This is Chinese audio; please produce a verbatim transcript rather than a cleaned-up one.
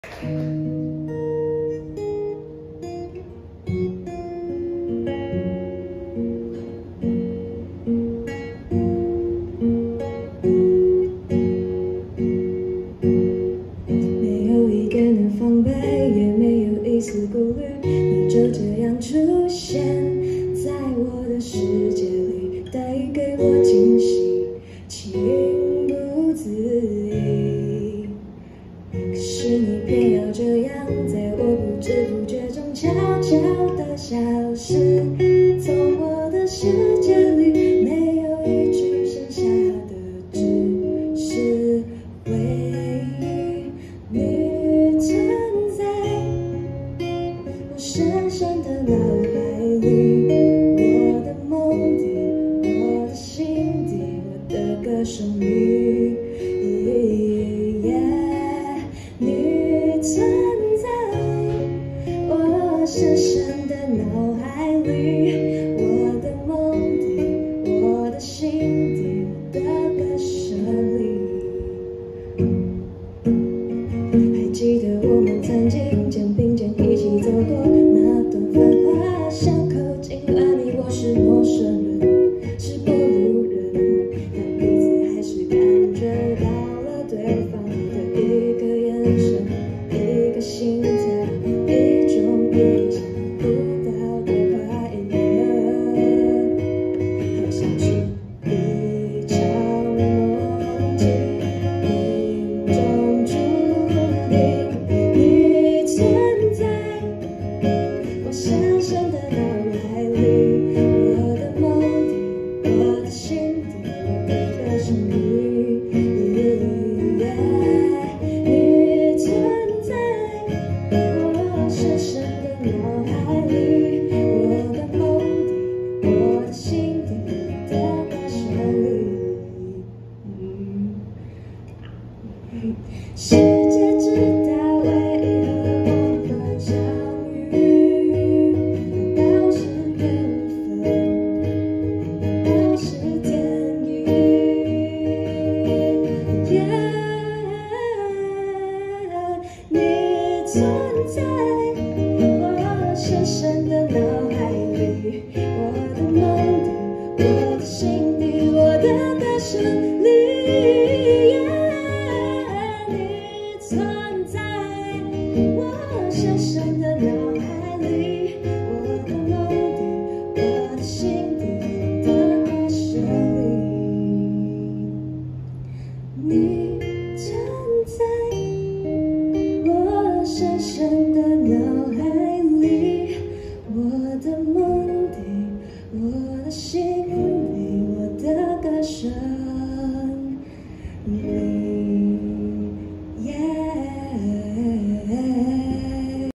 没有一点点防备，也没有一丝顾虑，你就这样出现在我的世界里，带给我惊喜，情不自已。可是你偏要这样，在我不知不觉中悄悄地消失，从我的世界里，没有一句剩下的只是回忆。你存在我深深的脑海里，我的梦里，我的心底，我的歌声里。你存在我深深的脑海里，我的梦里，我的心底，我的歌声里。还记得我们曾经肩并肩一起走过那段繁华巷口，尽管你我是陌生人，是过路人，但彼此还是感觉到了对方的一个眼神，一个心态，一种意想不到的快乐，好像是一场梦境，命中注定。你存在我深深的脑海里，我的梦里，我的心底，我的歌声里。你存在我深深的脑海里，我的梦里，我的心底，我的歌声里。世界知道为何我们相遇，难道是缘分？难道是天意？你存在我深深的脑海里，我的梦里，我的心底，我的歌声里。你存在我深深的脑